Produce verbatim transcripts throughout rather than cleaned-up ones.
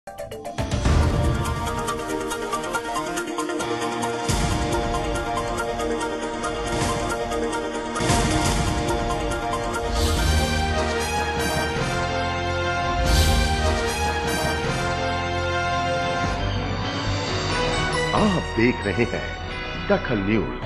आप देख रहे हैं दखल न्यूज।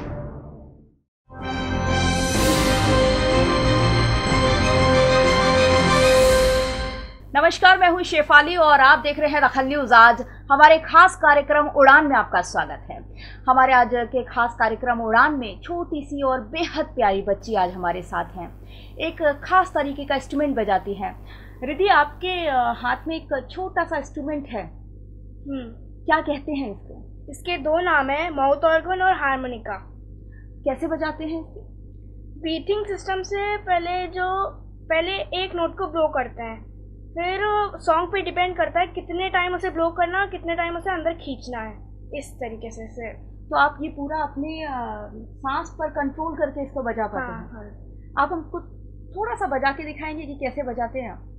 नमस्कार, मैं हूं शेफाली और आप देख रहे हैं दखल न्यूज। आज हमारे खास कार्यक्रम उड़ान में आपका स्वागत है। हमारे आज के खास कार्यक्रम उड़ान में छोटी सी और बेहद प्यारी बच्ची आज हमारे साथ हैं। एक खास तरीके का इंस्ट्रूमेंट बजाती हैं। रिद्धि, आपके हाथ में एक छोटा सा इंस्ट्रूमेंट है, हम्म क्या कहते हैं इसको? इसके दो नाम है, माउथ ऑर्गन और हारमोनिका। कैसे बजाते हैं इसको? बीटिंग सिस्टम से पहले जो पहले एक नोट को ब्लो करते हैं, फिर सॉन्ग पे डिपेंड करता है कितने टाइम उसे ब्लो करना, कितने टाइम उसे अंदर खींचना है, इस तरीके से से तो आप ये पूरा अपने सांस पर कंट्रोल करके इसको बजा पाते हाँ, हैं। हाँ। आप हमको थोड़ा सा बजा के दिखाएंगे कि कैसे बजाते हैं आप?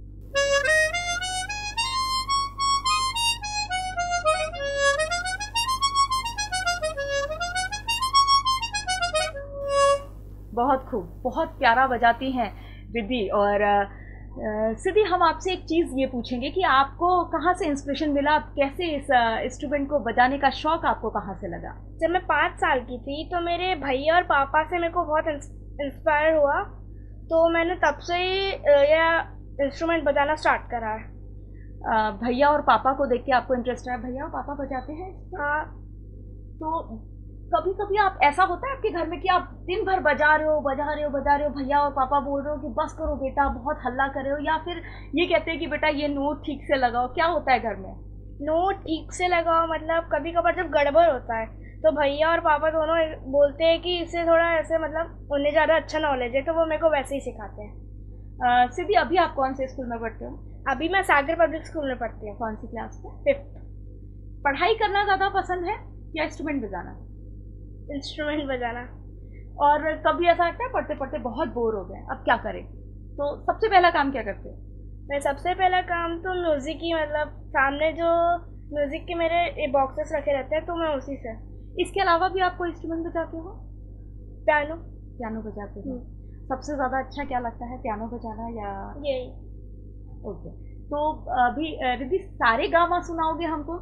बहुत खूब, बहुत प्यारा बजाती हैं रिद्धि। और सिद्धि, हम आपसे एक चीज़ ये पूछेंगे कि आपको कहाँ से इंस्पिरेशन मिला? आप कैसे इस इंस्ट्रूमेंट को बजाने का शौक आपको कहाँ से लगा? जब मैं पाँच साल की थी तो मेरे भैया और पापा से मेरे को बहुत इंस्पायर हुआ, तो मैंने तब से ही यह इंस्ट्रूमेंट बजाना स्टार्ट करा है। भैया और पापा को देख के आपको इंटरेस्ट आया? भैया और पापा बजाते हैं? हाँ। तो कभी कभी आप ऐसा होता है आपके घर में कि आप दिन भर बजा रहे हो बजा रहे हो बजा रहे हो, भैया और पापा बोल रहे हो कि बस करो बेटा, बहुत हल्ला कर रहे हो, या फिर ये कहते हैं कि बेटा ये नोट ठीक से लगाओ? क्या होता है घर में? नोट ठीक से लगाओ मतलब कभी कभार जब गड़बड़ होता है तो भैया और पापा दोनों बोलते हैं कि इससे थोड़ा ऐसे, मतलब उन्हें ज़्यादा अच्छा नॉलेज है तो वो मेरे को वैसे ही सिखाते हैं। सिद्धि, अभी आप कौन से स्कूल में पढ़ते हो? अभी मैं सागर पब्लिक स्कूल में पढ़ती हूँ। कौन सी क्लास में? फिफ्थ। पढ़ाई करना ज़्यादा पसंद है या इंस्ट्रूमेंट बजाना? इंस्ट्रूमेंट बजाना। और कभी ऐसा लगता है पढ़ते पढ़ते बहुत बोर हो गए, अब क्या करें? तो सबसे पहला काम क्या करते हो? मैं सबसे पहला काम तो म्यूज़िक ही, मतलब सामने जो म्यूज़िक के मेरे बॉक्सेस रखे रहते हैं तो मैं उसी से। इसके अलावा भी आप कोई इंस्ट्रूमेंट बजाते हो? पियानो। पियानो बजाते हो? सबसे ज़्यादा अच्छा क्या लगता है, पियानो बजाना या यही? ओके, तो अभी रिद्धि सारे गामा सुनाओगे हमको?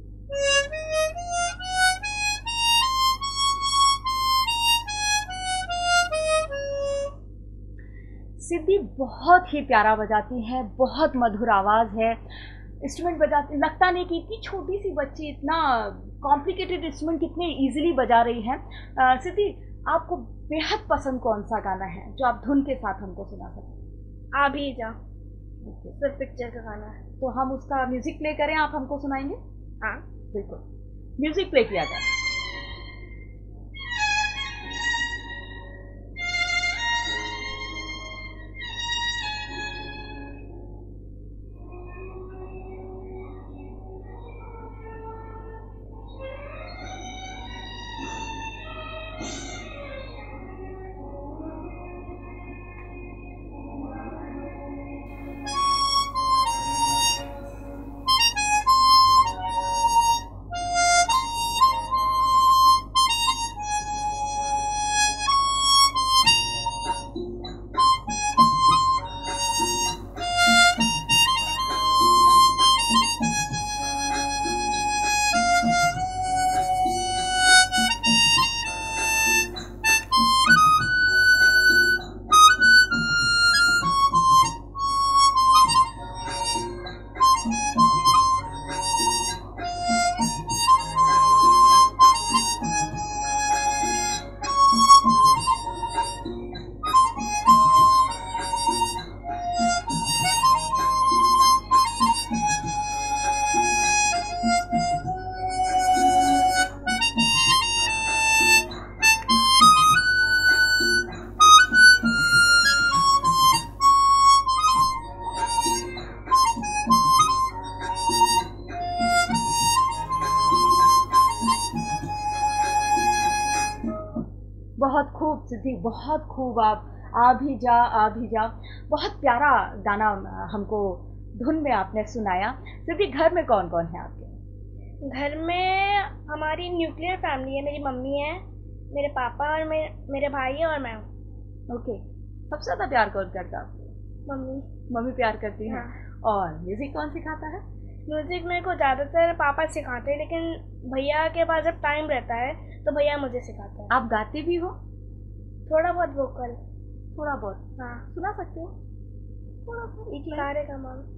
सिद्धि बहुत ही प्यारा बजाती है, बहुत मधुर आवाज़ है। इंस्ट्रूमेंट बजाती, लगता नहीं कि इतनी छोटी सी बच्ची इतना कॉम्प्लिकेटेड इंस्ट्रूमेंट कितने इजीली बजा रही है। सिद्धि, आपको बेहद पसंद कौन सा गाना है जो आप धुन के साथ हमको सुना सकते? आ भी जा, सिर्फ पिक्चर का गाना है। तो हम उसका म्यूजिक प्ले करें, आप हमको सुनाएंगे? हाँ बिल्कुल, म्यूजिक प्ले किया जाए। बहुत खूब सिद्धि, बहुत खूब। आप आ भी जा आ भी जा, बहुत प्यारा गाना हमको धुन में आपने सुनाया। सिद्धि, घर में कौन कौन है आपके? घर में हमारी न्यूक्लियर फैमिली है। मेरी मम्मी है, मेरे पापा और मेरे मेरे भाई है और मैं हूँ। ओके, सबसे ज़्यादा प्यार कौन करता है आपको? मम्मी। मम्मी प्यार करती है। हाँ। और म्यूजिक कौन सिखाता है? म्यूजिक मेरे को ज़्यादातर पापा सिखाते हैं, लेकिन भैया के पास जब टाइम रहता है तो भैया मुझे सिखाते हैं। आप गाते भी हो? थोड़ा बहुत वोकल। थोड़ा बहुत? हाँ। सुना सकते हो थोड़ा सा एक लाइन? सारे का मान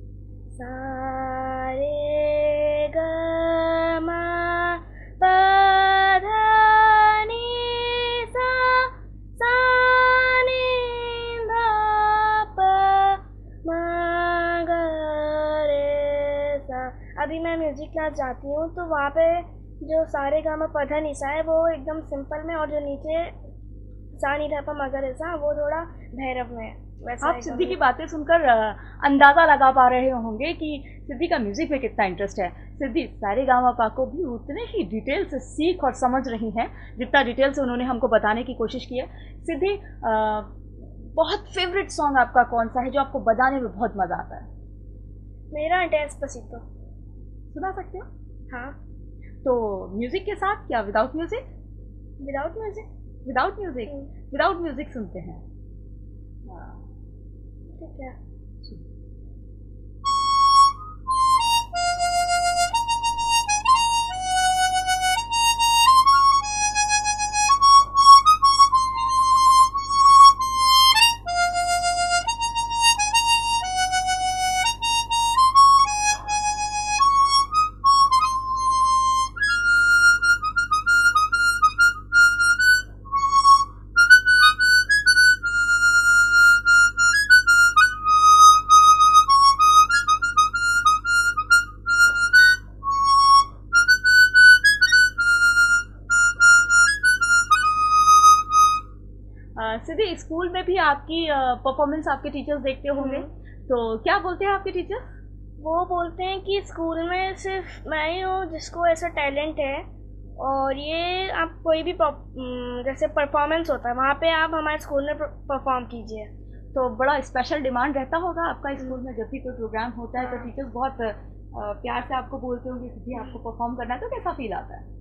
सारे ग मा पा धा नी सा सा नी धा पा मा ग रे सा। अभी मैं म्यूजिक क्लास जाती हूँ तो वहाँ पे जो सारे गा मा पा धा नी सा है वो एकदम सिंपल में, और जो नीचे सा नी धा पा मा ग रे सा वो थोड़ा भैरव में है। आप सिद्धि की बातें सुनकर अंदाज़ा लगा पा रहे होंगे कि सिद्धि का म्यूजिक में कितना इंटरेस्ट है। सिद्धि सारे गामा पा को भी उतने ही डिटेल से सीख और समझ रही हैं जितना डिटेल से उन्होंने हमको बताने की कोशिश की है। सिद्धि, बहुत फेवरेट सॉन्ग आपका कौन सा है जो आपको बजाने में बहुत मज़ा आता है? मेरा डेस्पासितो। सुना सकते हो? हाँ। तो म्यूजिक के साथ क्या without music? Without music. Without music without music सुनते हैं। ठीक है। सिद्धि, स्कूल में भी आपकी परफॉर्मेंस आपके टीचर्स देखते होंगे, तो क्या बोलते हैं आपके टीचर्स? वो बोलते हैं कि स्कूल में सिर्फ मैं ही हूँ जिसको ऐसा टैलेंट है, और ये आप कोई भी जैसे परफॉर्मेंस होता है वहाँ पे आप हमारे स्कूल में परफॉर्म कीजिए। तो बड़ा स्पेशल डिमांड रहता होगा आपका स्कूल में, जब भी कोई प्रोग्राम होता है तो टीचर्स बहुत प्यार से आपको बोलते होंगे सिद्धि आपको परफॉर्म करना है, तो कैसा फील आता है?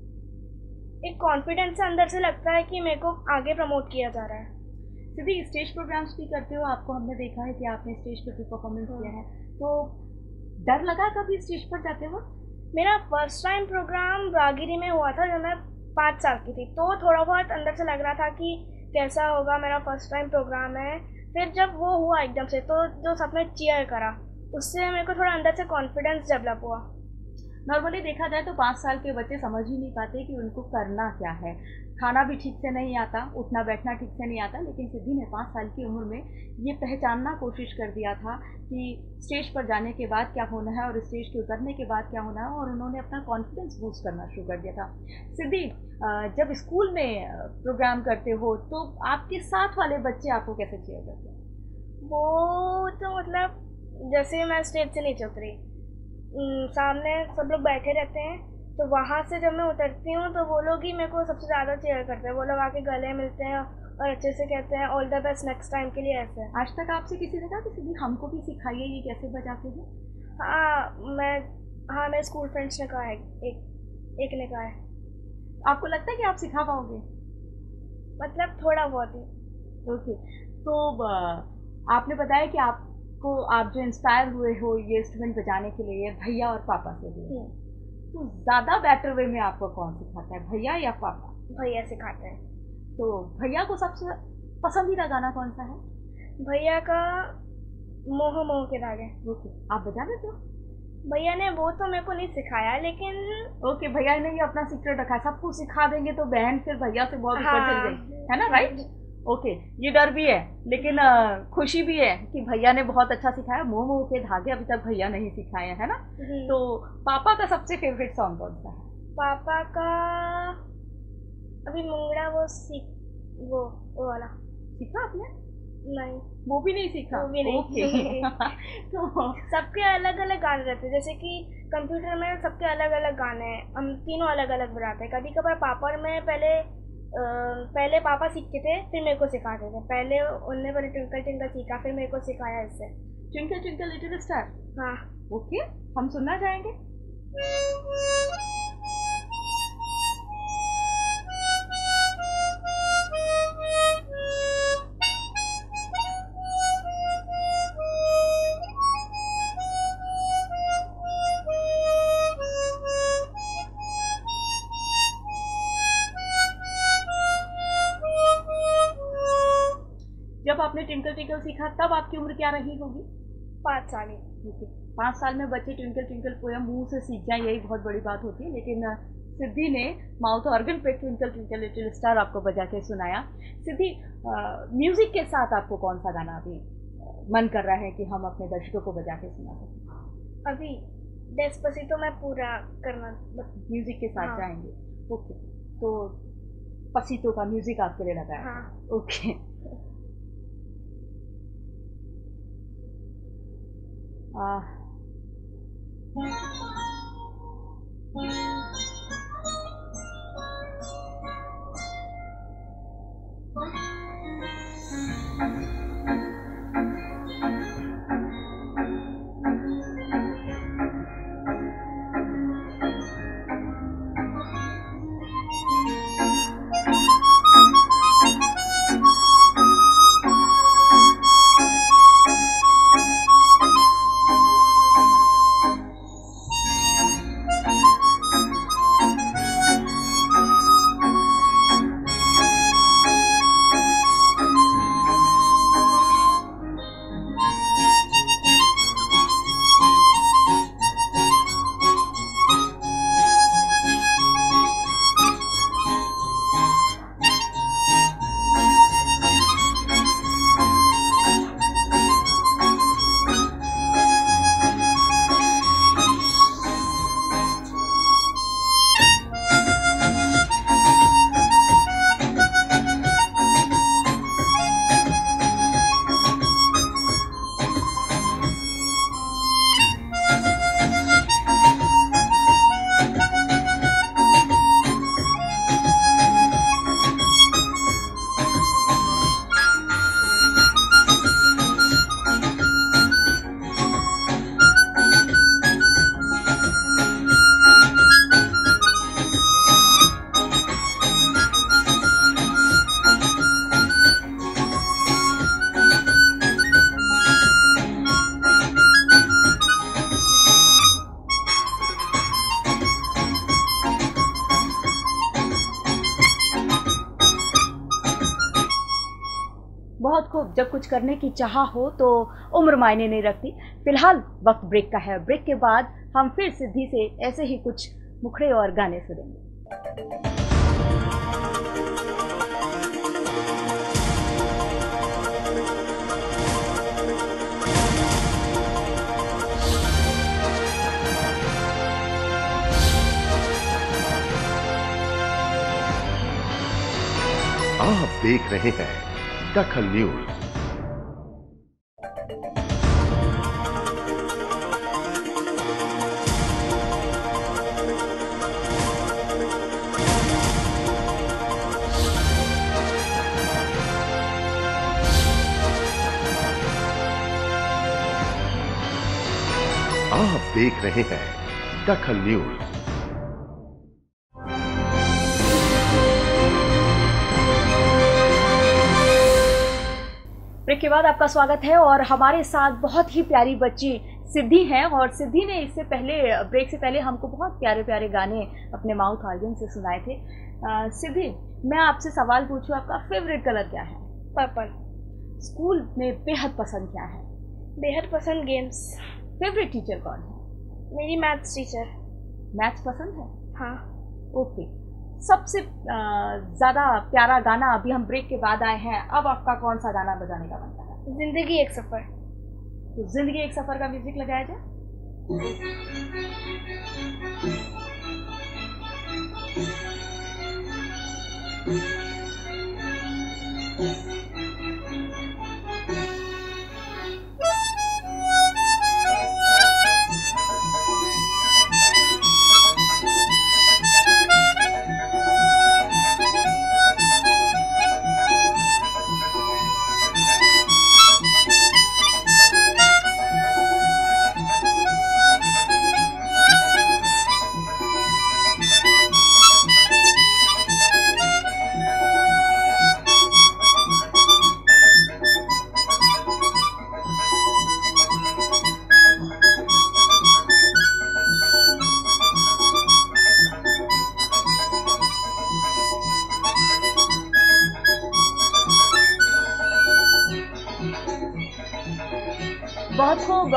एक कॉन्फिडेंस अंदर से लगता है कि मेरे को आगे प्रमोट किया जा रहा है। सिद्धि, स्टेज प्रोग्राम्स भी करते हो, आपको हमने देखा है कि आपने स्टेज पर भी परफॉर्मेंस किया है, तो डर लगा कभी स्टेज पर जाते हो? मेरा फर्स्ट टाइम प्रोग्राम रागिरी में हुआ था जब मैं पाँच साल की थी, तो थोड़ा बहुत अंदर से लग रहा था कि कैसा होगा, मेरा फर्स्ट टाइम प्रोग्राम है। फिर जब वो हुआ एकदम से, तो जो सबने चीयर करा उससे मेरे को थोड़ा अंदर से कॉन्फिडेंस डेवलप हुआ। नॉर्मली देखा जाए तो पाँच साल के बच्चे समझ ही नहीं पाते कि उनको करना क्या है, खाना भी ठीक से नहीं आता, उठना बैठना ठीक से नहीं आता, लेकिन सिद्धि ने पाँच साल की उम्र में ये पहचानना कोशिश कर दिया था कि स्टेज पर जाने के बाद क्या होना है और स्टेज के उतरने के बाद क्या होना है, और उन्होंने अपना कॉन्फिडेंस बूस्ट करना शुरू कर दिया था। सिद्धि, जब स्कूल में प्रोग्राम करते हो तो आपके साथ वाले बच्चे आपको कैसे चेयर करते हैं? वो तो मतलब जैसे मैं स्टेज से नीचे उतरी, सामने सब लोग बैठे रहते हैं, तो वहाँ से जब मैं उतरती हूँ तो वो लोग ही मेरे को सबसे ज़्यादा चेयर करते हैं। वो लोग आके गले मिलते हैं और अच्छे से कहते हैं all the best next time के लिए। ऐसे आज तक आपसे किसी ने कहा कि सिद्धि हमको भी सिखाइए ये कैसे बजाते हैं? हाँ मैं हाँ मेरे स्कूल फ्रेंड्स ने कहा है, एक एक ने कहा है। आपको लगता है कि आप सिखा पाओगे? मतलब थोड़ा बहुत ही। ओके, तो आपने बताया कि आपको आप जो इंस्पायर हुए हो ये इंस्ट्रूमेंट बजाने के लिए भैया और पापा से हुए, तो ज़्यादा बेटर वे में आपको कौन सिखाता है, भैया या पापा? भैया सिखाते हैं। तो भैया को सबसे पसंदीदा गाना कौन सा है? भैया का मोह मोह के धागे। ओके, आप बजा लेते हो? भैया ने वो तो मेरे को नहीं सिखाया, लेकिन ओके, भैया ने ये अपना सीक्रेट रखा है, सबको सिखा देंगे तो बहन फिर भैया से बहुत ऊपर चल गई, है ना, राइट? ओके, ये डर भी है लेकिन खुशी भी है कि भैया ने बहुत अच्छा सिखाया। मोह मोह के धागे अभी तक भैया नहीं सिखाए, है ना? तो पापा का सबसे फेवरेट सॉन्ग कौन सा है? पापा का अभी मुंगड़ा वो सीख वो वो वाला सीखा आपने? नहीं, वो भी नहीं सीखा। वो भी नहीं। okay. तो सबके अलग अलग गाने रहते हैं, जैसे कि कंप्यूटर में सबके अलग अलग गाने हैं, हम तीनों अलग अलग बजाते हैं। कभी कभार पापा और मैं पहले आ, पहले पापा सीखते थे फिर मेरे को सिखाते थे। पहले उनने पहले ट्विंकल ट्विंकल सीखा फिर मेरे को सिखाया इससे। Twinkle twinkle little star? हाँ। ओके, हम सुनना चाहेंगे। जब आपने ट्विंकल ट्विंकल सीखा तब आपकी उम्र क्या रही होगी? पाँच साल। ओके, पाँच साल में बच्चे ट्विंकल ट्विंकल पोयम मुंह से सीख जाए यही बहुत बड़ी बात होती है। लेकिन सिद्धि ने माउथ ऑर्गन पे ट्विंकल ट्विंकल लिटिल स्टार आपको बजा के सुनाया। सिद्धि, म्यूजिक के साथ आपको कौन सा गाना अभी मन कर रहा है कि हम अपने दर्शकों को बजा के सुना सकें? अभी डेस्पासितो मैं पूरा करना म्यूजिक के साथ हाँ। जाएंगे। ओके, तो पसीतो का म्यूजिक आपके लिए लगाया। हाँ। ओके। आह बहुत खूब। जब कुछ करने की चाह हो तो उम्र मायने नहीं रखती। फिलहाल वक्त ब्रेक का है। ब्रेक के बाद हम फिर सिद्धि से ऐसे ही कुछ मुखड़े और गाने सुनेंगे। आप देख रहे हैं दखल न्यूज। आप देख रहे हैं दखल न्यूज। ब्रेक के बाद आपका स्वागत है और हमारे साथ बहुत ही प्यारी बच्ची सिद्धि हैं। और सिद्धि ने इससे पहले, ब्रेक से पहले हमको बहुत प्यारे प्यारे गाने अपने माउथ ऑर्गन से सुनाए थे। आ, सिद्धि, मैं आपसे सवाल पूछूं, आपका फेवरेट कलर क्या है? पर्पल। स्कूल में बेहद पसंद क्या है? बेहद पसंद गेम्स। फेवरेट टीचर कौन है? मेरी मैथ्स टीचर। मैथ्स पसंद है? हाँ। ओके। सबसे ज़्यादा प्यारा गाना, अभी हम ब्रेक के बाद आए हैं, अब आपका कौन सा गाना बजाने का मन कर रहा है? जिंदगी एक सफ़र। तो जिंदगी एक सफ़र का म्यूजिक लगाया जाए।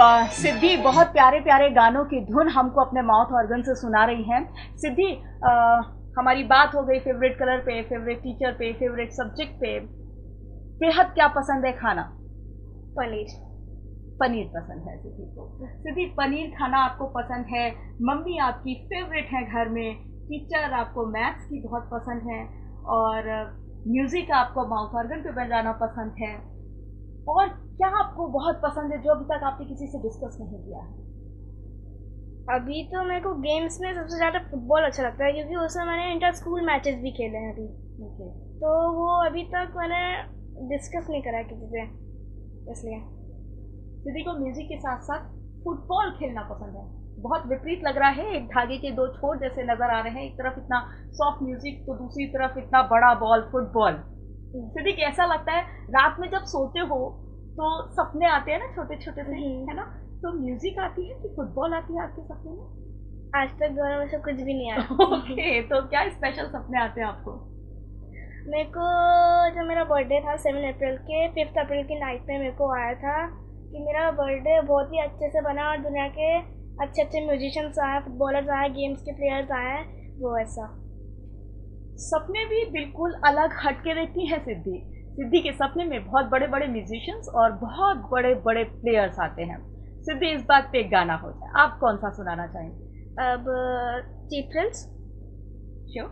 अ, सिद्धि बहुत प्यारे प्यारे गानों की धुन हमको अपने माउथ ऑर्गन से सुना रही हैं। सिद्धि, अ, हमारी बात हो गई फेवरेट कलर पे, फेवरेट टीचर पे, फेवरेट सब्जेक्ट पे। बेहद क्या पसंद है खाना? पनीर। पनीर पसंद है सिद्धि को। सिद्धि, पनीर खाना आपको पसंद है, मम्मी आपकी फेवरेट है घर में, टीचर आपको मैथ्स की बहुत पसंद है, और म्यूज़िक आपको माउथ ऑर्गन पे बजाना पसंद है। और क्या आपको बहुत पसंद है जो अभी तक आपने किसी से डिस्कस नहीं किया है? अभी तो मेरे को गेम्स में सबसे ज़्यादा फुटबॉल अच्छा लगता है, क्योंकि उसमें मैंने इंटर स्कूल मैचेस भी खेले हैं अभी। ओके। तो वो अभी तक मैंने डिस्कस नहीं करा है किसी से, इसलिए। सिद्धि को म्यूजिक के साथ साथ फुटबॉल खेलना पसंद है। बहुत विपरीत लग रहा है, एक धागे के दो छोर जैसे नजर आ रहे हैं, एक तरफ इतना सॉफ्ट म्यूजिक तो दूसरी तरफ इतना बड़ा बॉल फुटबॉल। सिद्धि, कैसा लगता है रात में जब सोते हो तो सपने आते हैं ना छोटे छोटे से, है ना? तो म्यूजिक आती है कि फुटबॉल आती है आपके सपने में? आज तक दोनों में से कुछ भी नहीं आया। ओके, तो क्या स्पेशल सपने आते हैं आपको? मेरे को जब मेरा बर्थडे था सेवन अप्रैल के, फिफ्थ अप्रैल की नाइट में मेरे को आया था कि मेरा बर्थडे बहुत ही अच्छे से बना और दुनिया के अच्छे अच्छे म्यूजिशियंस आए, फुटबॉलर्स आए, गेम्स के प्लेयर्स आए, वो ऐसा। सपने भी बिल्कुल अलग हटके देखती है सिद्धि। सिद्धि के सपने में बहुत बड़े बड़े म्यूजिशियंस और बहुत बड़े बड़े प्लेयर्स आते हैं। सिद्धि, इस बात पे एक गाना हो जाए, आप कौन सा सुनाना चाहेंगे? अब चीप थ्रिल्स। श्योर।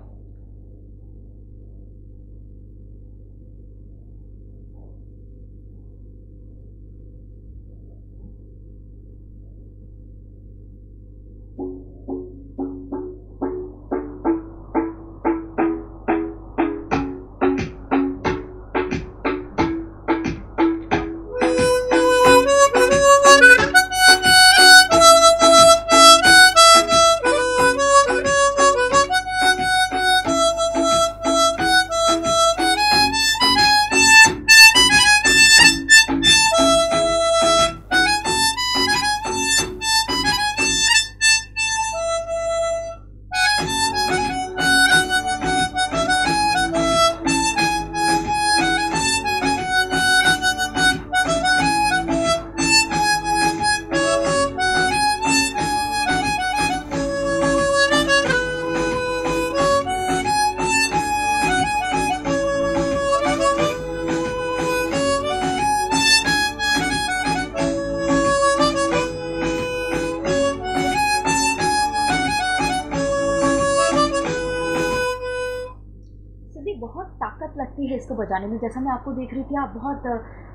लगती है इसको बजाने में? जैसा मैं आपको देख रही थी, आप बहुत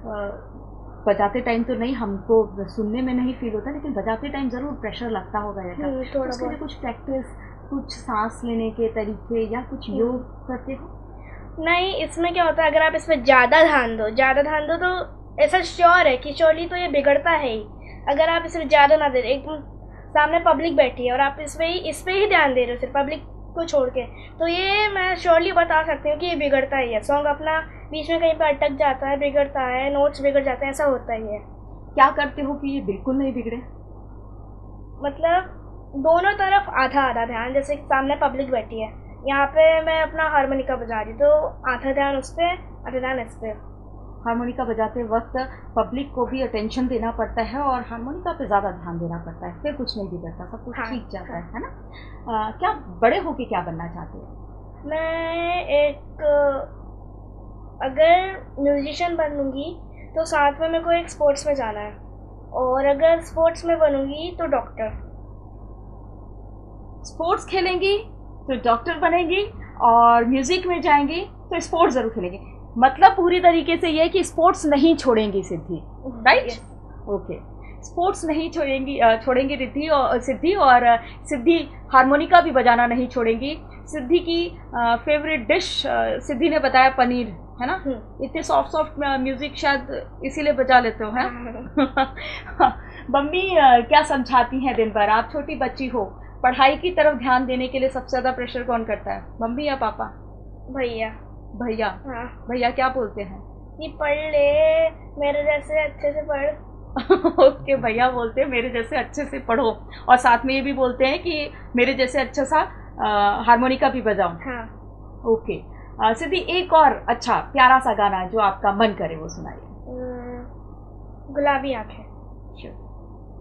आ, बजाते टाइम तो नहीं, हमको सुनने में नहीं फील होता, लेकिन बजाते टाइम ज़रूर प्रेशर लगता होगा। तो उसके लिए कुछ प्रैक्टिस, कुछ सांस लेने के तरीके या कुछ योग करते हो? नहीं, इसमें क्या होता है, अगर आप इसमें ज़्यादा ध्यान दो ज़्यादा ध्यान दो तो ऐसा श्योर है कि श्योरली तो ये बिगड़ता है ही। अगर आप इसमें ज़्यादा ना दे, एक सामने पब्लिक बैठी है और आप इसमें ही इस पर ही ध्यान दे रहे हो सिर्फ पब्लिक को छोड़ के, तो ये मैं श्योरली बता सकती हूँ कि ये बिगड़ता ही है। सॉन्ग अपना बीच में कहीं पर अटक जाता है, बिगड़ता है, नोट्स बिगड़ जाते हैं, ऐसा होता ही है। क्या करते हो कि ये बिल्कुल नहीं बिगड़े? मतलब दोनों तरफ आधा आधा ध्यान, जैसे सामने पब्लिक बैठी है, यहाँ पे मैं अपना हारमोनिका बजा रही, तो आधा ध्यान उस पर, आधा ध्यान इस पर। हारमोनिका बजाते वक्त पब्लिक को भी अटेंशन देना पड़ता है और हारमोनिका पे ज़्यादा ध्यान देना पड़ता है, फिर कुछ नहीं बिगड़ता, सब कुछ हाँ, ठीक जाता हाँ। है, है ना? आ, क्या बड़े होके क्या बनना चाहते हो? मैं एक अगर म्यूजिशियन बनूंगी तो साथ में मेरे को एक स्पोर्ट्स में जाना है, और अगर स्पोर्ट्स में बनूंगी तो डॉक्टर। स्पोर्ट्स खेलेंगी तो डॉक्टर बनेंगी, और म्यूजिक में जाएंगी तो स्पोर्ट्स जरूर खेलेंगी। मतलब पूरी तरीके से ये है कि स्पोर्ट्स नहीं छोड़ेंगी सिद्धि, राइट? ओके, स्पोर्ट्स नहीं छोड़ेंगी, छोड़ेंगी रिद्धि और सिद्धि, और सिद्धि हारमोनिका भी बजाना नहीं छोड़ेंगी। सिद्धि की फेवरेट डिश सिद्धि ने बताया पनीर, है ना? इतने सॉफ्ट सॉफ्ट म्यूजिक शायद इसीलिए बजा लेते हो, हैं? मम्मी क्या समझाती हैं दिन भर? आप छोटी बच्ची हो, पढ़ाई की तरफ ध्यान देने के लिए सबसे ज़्यादा प्रेशर कौन करता है, मम्मी या पापा? भैया। भैया? हाँ। भैया क्या बोलते हैं? कि पढ़ ले, मेरे जैसे अच्छे से पढ़। ओके, भैया बोलते हैं मेरे जैसे अच्छे से पढ़ो, और साथ में ये भी बोलते हैं कि मेरे जैसे अच्छा सा हारमोनिका भी बजाओ। हाँ। ओके, सिद्धि एक और अच्छा प्यारा सा गाना जो आपका मन करे वो सुनाइए। गुलाबी आंखें। Sure.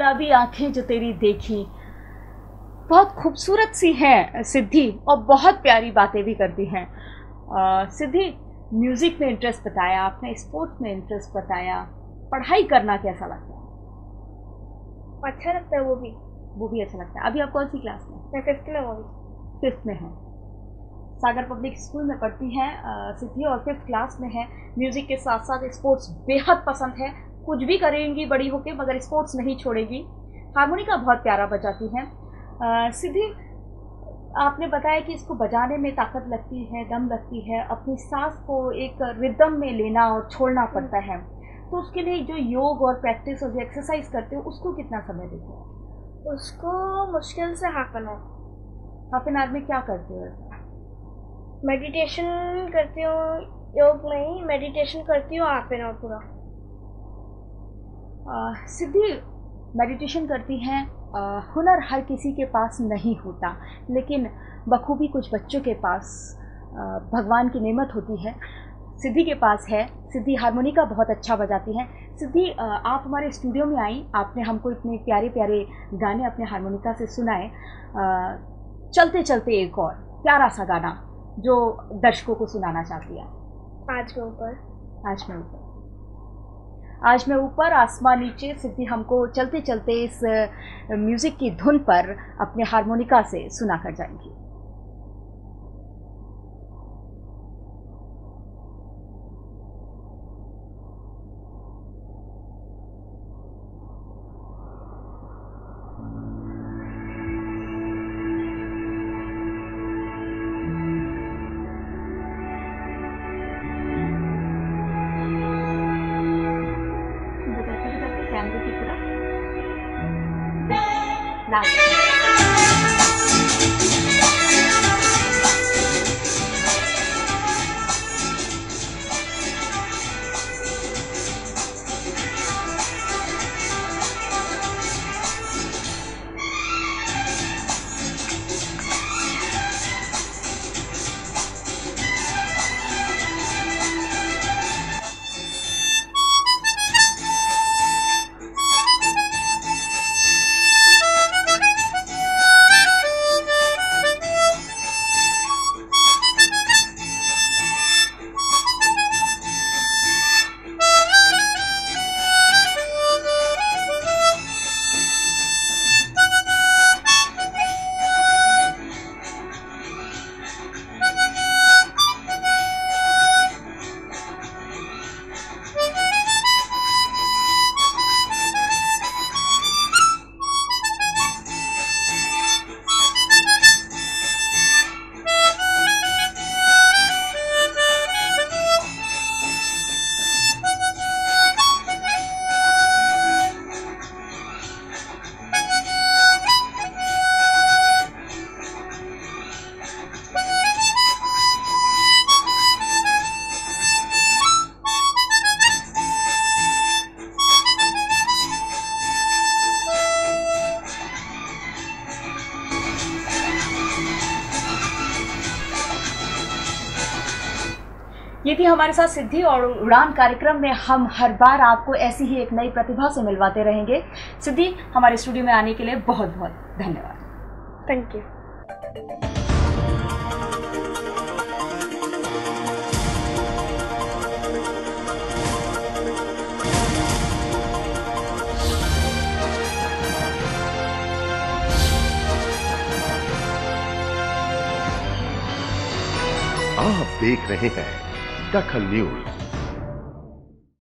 गुलाबी आंखें जो तेरी देखी, बहुत खूबसूरत सी हैं सिद्धि और बहुत प्यारी बातें भी करती हैं। सिद्धि, म्यूज़िक में इंटरेस्ट बताया आपने, स्पोर्ट्स में इंटरेस्ट बताया, पढ़ाई करना कैसा लगता है? अच्छा लगता है वो भी वो भी अच्छा लगता है। अभी आप कौन सी क्लास में? मैं फिफ्थ में हूँ। फिफ्थ में है। सागर पब्लिक स्कूल में पढ़ती हैं सिद्धि और फिफ्थ क्लास में है। म्यूज़िक के साथ साथ स्पोर्ट्स बेहद पसंद है, कुछ भी करेंगी बड़ी होके मगर स्पोर्ट्स नहीं छोड़ेगी। हारमोनिका बहुत प्यारा बजाती हैं। सिद्धि, आपने बताया कि इसको बजाने में ताकत लगती है, दम लगती है, अपनी सांस को एक रिदम में लेना और छोड़ना पड़ता है, तो उसके लिए जो योग और प्रैक्टिस और जो एक्सरसाइज करते हो उसको कितना समय देते हो? उसको मुश्किल से half an hour. Half an hour में क्या करते हो? मेडिटेशन करती हूँ, योग नहीं मेडिटेशन करती हूँ हाफ एन आवर पूरा। सिद्धि, मेडिटेशन करती हैं। हुनर हर किसी के पास नहीं होता, लेकिन बखूबी कुछ बच्चों के पास भगवान की नेमत होती है। सिद्धि के पास है। सिद्धि हारमोनिका बहुत अच्छा बजाती हैं। सिद्धि, आप हमारे स्टूडियो में आई, आपने हमको इतने प्यारे प्यारे गाने अपने हारमोनिका से सुनाए। चलते चलते एक और प्यारा सा गाना जो दर्शकों को सुनाना चाहती है। आज मैं ऊपर आज मैं ऊपर आज मैं ऊपर आसमान नीचे। सिद्धि हमको चलते चलते इस म्यूज़िक की धुन पर अपने हारमोनिका से सुना कर जाएंगी। कैमरे की तरफ ये थी हमारे साथ सिद्धि और उड़ान कार्यक्रम में हम हर बार आपको ऐसी ही एक नई प्रतिभा से मिलवाते रहेंगे। सिद्धि, हमारे स्टूडियो में आने के लिए बहुत बहुत धन्यवाद। Thank you. आप देख रहे हैं दखल न्यूज।